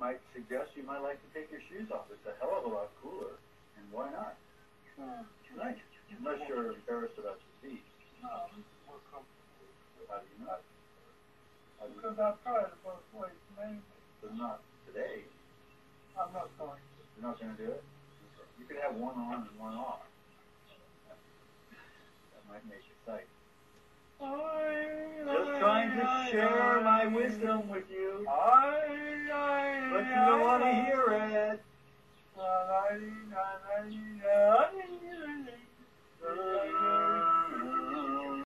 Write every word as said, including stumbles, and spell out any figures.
might suggest you might like to take your shoes off. It's a hell of a lot cooler, and why not? Uh, Nice. Unless you're embarrassed about your feet. no, I'm more comfortable. How do you know? How do you Because I've tried it both ways, mainly. But not today. I'm not going to. You're not going to do it? You could have one on and one off. That might make you sight. Just trying to share my wisdom with you. But you don't want to hear it.